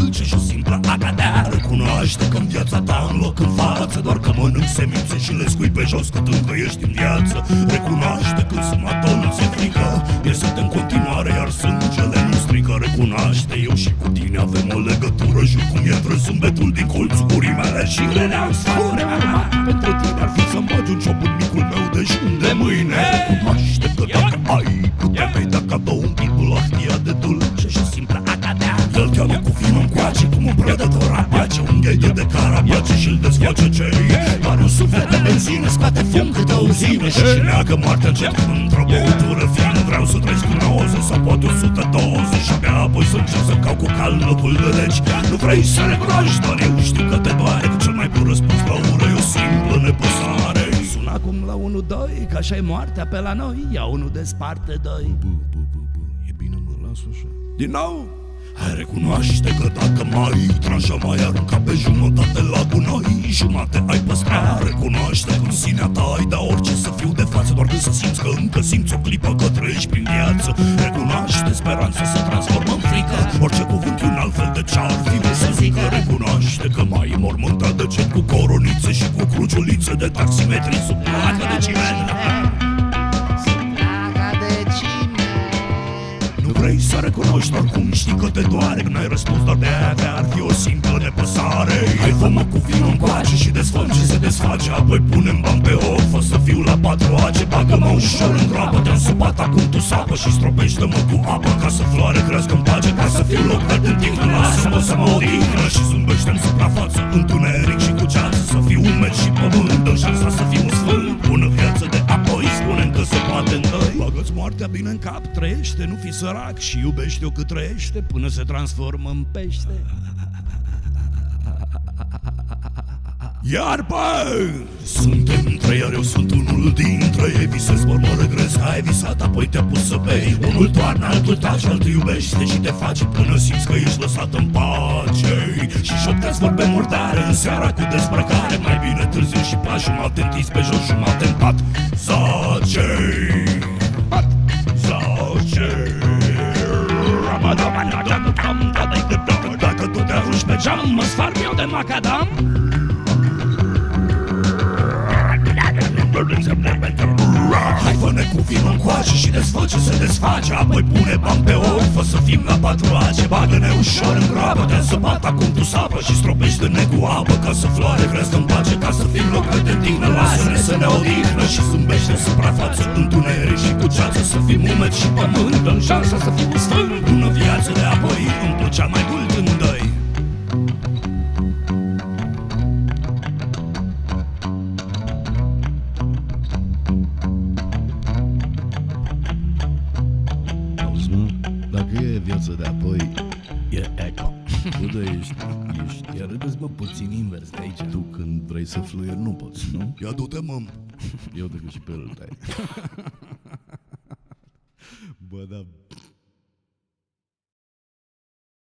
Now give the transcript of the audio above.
dulce și simplă acadea. Recunoaște că în viața ta în loc în față, doar că mănânci semințe și le scui pe jos cât încă ești în viață. Recunoaște când sumatonul ți-e frică, iese-te în continuare iar sângele nu strică. Recunoaște, eu și cu tine avem o legătură, jur cum e între zâmbetul din colțul gurii mele și leneam spune. Pentru tine ar fi să-mi bagi un ciop în micul meu dejun de mâine. Recunoaște că dacă ai putea vei da cadou un pic bulahtia de dulce și simplă acadea. El cheamă cu vinul încoace cum un prădător apiace, un ghede de carabiace și-l desface cei. Doar un suflet de benzină scoate fum câte o zime și neagă moartea încet într-o băutură fină. Vreau să trăiesc cu 90 sau poate 120 și abia apoi să încep să cau cu cal locul de legi. Nu vrei să recunoști, doar eu știu că te doare, că cel mai bun răspuns la ură e o simplă nepăsare. Sună acum la 1-2, că așa e moartea pe la noi, ia unul desparte doi. E bine mă, las așa. Din nou? Hai recunoaște că dacă mai tranșa mai arunca pe jumătate la gunoi, jumate ai păstra. Recunoaște că în sinea ta ai da orice să fiu de față, doar când să simți că încă simți o clipă că trăiești prin viață. Recunoaște speranța se transformă în frică, orice cuvânt e un alt fel de ce-ar fi vrut să zică. Recunoaște că mai e mormântat de cet cu coronițe și cu cruciulițe de taximetri sub placă de ciment. Vrei să recunoști, oricum știi că te doare, că n-ai răspuns, doar de-aia ar fi o simplă nepăsare. Hai fă-mă cu vinul încoace și desfăm ce se desface, apoi punem bani pe ochi, fă să fiu la 4 ace. Bagă-mă ușor în groapă, te-am săpat acum tu sapă și stropește-mă cu apă, ca să floare crească în pace, ca să fiu loc verde în tihnă. Lasă-mă să mă odihnă și zâmbește-mi suprafață, întuneric și cu ceață, să fiu umed și pământ, dă șansa să fiu un sfânt. Bună viață de apoi, spune-mi că se poate în doi. Bagă-ți moartea bine în cap, trăiește, nu fi sărac și iubește-o cât trăiește până se transformă în pește. Iar bă, suntem trei, iar eu sunt unul dintre ei. Visez, mă regres că ai visat, apoi te-a pus să bei. Unul toarnă, altul taci, altul iubește și te face până simți că ești lăsat în pace. Și șopteați vorbe murdare în seara cu dezbrăcare, mai bine târziu și pe jumate întins pe jos, jumate în pat. Zace, zace. Dacă tu te arunci pe geam, mă sfarm eu de macadam. Hai fă-ne cu vinul încoace și desfă ce se desface, apoi pune bani pe ochi, fă să fim la 4 ace. Bagă-ne ușor în groapă, te-am săpat acum tu sapă și stropește-ne cu apă, ca să floare crească în pace, ca să fim loc de tihnă. Lasă-ne să ne odihnă și zâmbește în suprafață, întuneric și cu ceață, să fim umed și pământ, dă-mi șansa să fiu sfânt. Bună viață de apoi, îmi plăcea mai mult în doi. Dacă e viață de apoi, E eco. tu ești, Ia râdeți mă puțin invers de aici. tu când vrei să fluieri nu poți, nu? Ia du-te mă. Eu decât și pe el tai. Bă, da.